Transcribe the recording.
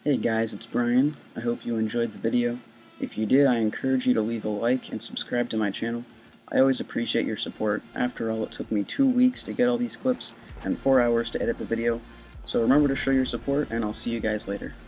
Hey guys, it's Brian. I hope you enjoyed the video. If you did, I encourage you to leave a like and subscribe to my channel. I always appreciate your support. After all, it took me 2 weeks to get all these clips and 4 hours to edit the video. So remember to show your support, and I'll see you guys later.